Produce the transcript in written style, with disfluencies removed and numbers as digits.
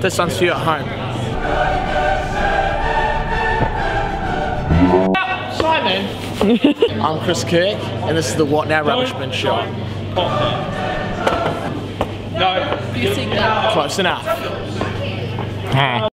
This one's for you at home. Simon! I'm Kirk, and this is the What Now Rubbish Bin Show. No. Close enough.